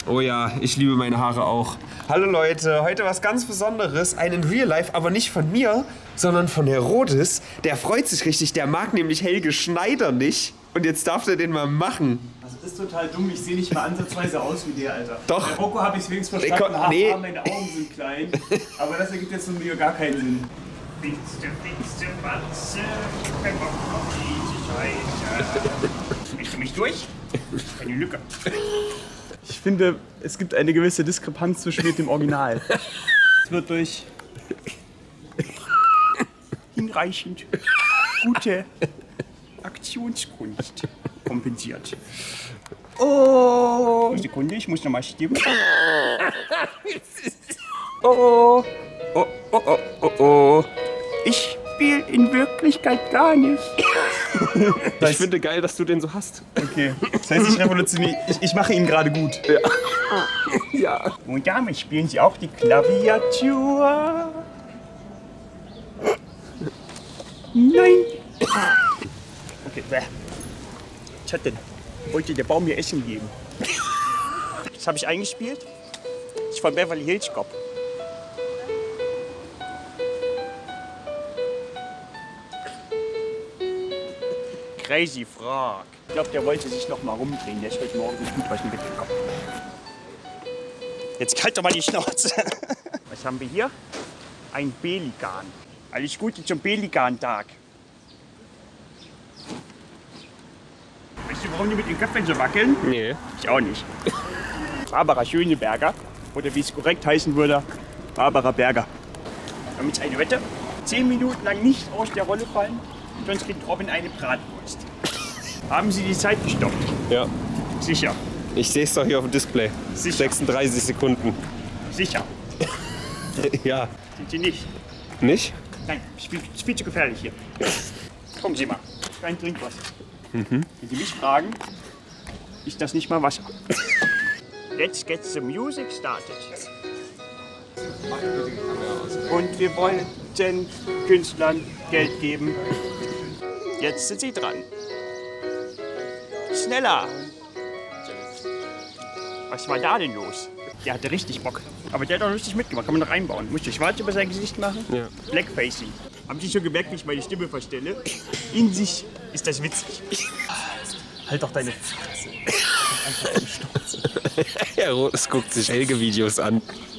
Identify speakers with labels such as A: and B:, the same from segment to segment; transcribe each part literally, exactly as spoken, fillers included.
A: Oh ja, ich liebe meine Haare auch. Hallo Leute, heute was ganz Besonderes. Ein in Real Life, aber nicht von mir, sondern von Herodes. Der freut sich richtig, der mag nämlich Helge Schneider nicht. Und jetzt darf er den mal machen.
B: Das ist total dumm, ich sehe nicht mal ansatzweise aus wie der, Alter.
A: Doch.
B: Bei Rocco habe ich es wenigstens verstanden,
A: Kon- nee.
B: Haare, meine Augen sind klein. Aber das ergibt jetzt nun wieder gar keinen Sinn. Finste, finste Matze, kein Bock auf die Sicherheit. Bist du mich durch? Keine Lücke. Ich finde, es gibt eine gewisse Diskrepanz zwischen mir und dem Original. Es wird durch hinreichend gute Aktionskunst kompensiert. Oh! Sekunde, ich muss nochmal stimmen. Oh! Oh, oh, oh, oh, oh. Ich spiele in Wirklichkeit gar nicht.
A: Ich finde geil, dass du den so hast.
B: Okay, das heißt, ich revolutioniere. Ich, ich mache ihn gerade gut.
A: Ja. Ja.
B: Und damit spielen sie auch die Klaviatur. Nein! Okay, bäh. Was hat denn? Wollte der Baum mir Essen geben? Das habe ich eingespielt. Das ist von Beverly Hills Cop. Crazy Frog. Ich glaube, der wollte sich noch mal rumdrehen. Der ist heute Morgen nicht gut was mitgekommen. Jetzt halt doch mal die Schnauze. Was haben wir hier? Ein Pelikan. Alles Gute zum Pelikantag. Weißt du, warum die mit den Köpfen so wackeln?
A: Nee.
B: Ich auch nicht. Barbara Schöneberger, oder wie es korrekt heißen würde, Barbara Berger. Wir haben jetzt eine Wette. Zehn Minuten lang nicht aus der Rolle fallen, sonst kriegt Robin eine Bratwurst. Haben Sie die Zeit gestoppt?
A: Ja.
B: Sicher.
A: Ich sehe es doch hier auf dem Display.
B: Sicher.
A: sechsunddreißig Sekunden.
B: Sicher.
A: Ja.
B: Sind Sie nicht?
A: Nicht?
B: Nein, ist viel, ist viel zu gefährlich hier. Kommen Sie mal. Kein Trinkwasser. Mhm. Wenn Sie mich fragen, ist das nicht mal Wasser. Let's get the music started. Und wir wollten Künstlern Geld geben. Jetzt sind sie dran. Schneller! Was war da denn los? Der hatte richtig Bock. Aber der hat auch richtig mitgemacht. Kann man noch einbauen. Muss ich schwarz über sein Gesicht machen?
A: Ja.
B: Blackfacing. Haben Sie schon gemerkt, wie ich meine Stimme verstelle? In sich ist das witzig. Halt doch deine Fresse.
A: Herodes guckt sich Helge-Videos an.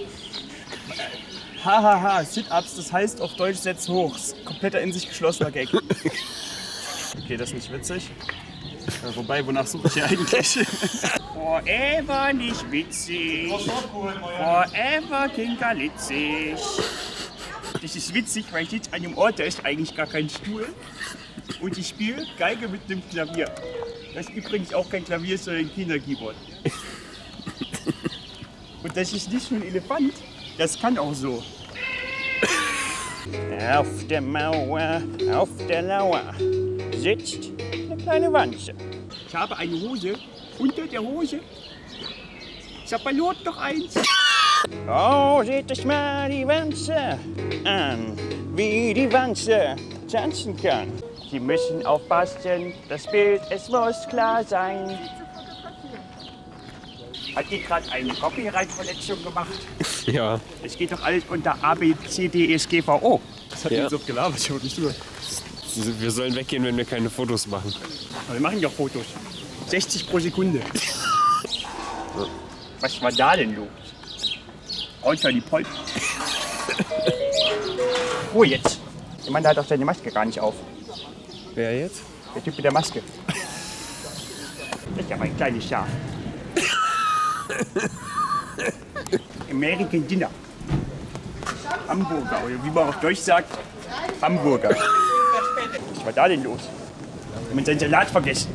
B: Hahaha, ha, ha. Sit-Ups, das heißt auf Deutsch setz hoch. Kompletter in sich geschlossener Gag. Okay, das ist nicht witzig. Ja, wobei, wonach suche ich hier eigentlich? Forever nicht witzig. Forever kinkerlitzig. Das ist witzig, weil ich sitze an einem Ort, da ist eigentlich gar kein Stuhl. Und ich spiele Geige mit einem Klavier. Das ist übrigens auch kein Klavier, sondern ein Kinderkeyboard. Und das ist nicht nur ein Elefant, das kann auch so. Auf der Mauer, auf der Lauer sitzt eine kleine Wanze. Ich habe eine Hose, unter der Hose zappalot noch eins. Oh, seht euch mal die Wanze an, wie die Wanze tanzen kann. Sie müssen aufpassen, das Bild, es muss klar sein. Hat die gerade eine Copyright-Verletzung gemacht?
A: Ja.
B: Es geht doch alles unter A, B, C, D, E, S, G, V, O.
A: Das hat ja.
B: Jetzt so gelabert, ich nicht drüber.
A: Wir sollen weggehen, wenn wir keine Fotos machen.
B: Aber wir machen ja Fotos. sechzig pro Sekunde. Was war da denn los? Außer die Polter. Oh, jetzt. Der Mann hat doch seine Maske gar nicht auf.
A: Wer jetzt?
B: Der Typ mit der Maske. Das ist ja mein kleines Schaf. American Dinner. Hamburger, oder wie man auf Deutsch sagt, Hamburger. Was war da denn los? Hat man seinen Salat vergessen?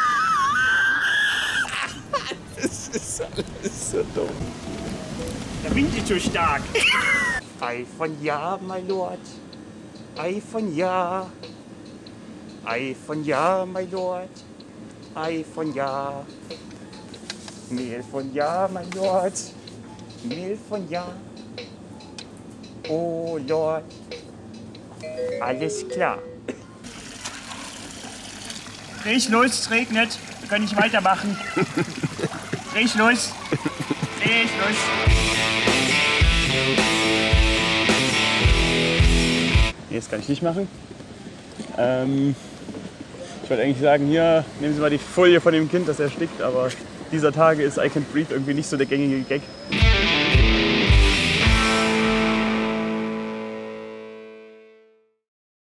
A: Das ist alles so dumm.
B: Der Wind ist so stark. Ei von ja, my Lord. Ei von ja. Ei von ja, my Lord. Ei von ja. Mehl von ja, my Lord. Mehl von ja. Oh Lord. Alles klar. Dreh ich los, es regnet. Wir können nicht weitermachen. Dreh ich los. Nee, Schluss. Nee, das kann ich nicht machen. Ähm, ich wollte eigentlich sagen, hier, nehmen Sie mal die Folie von dem Kind, das erstickt, aber dieser Tage ist I Can't Breathe irgendwie nicht so der gängige Gag.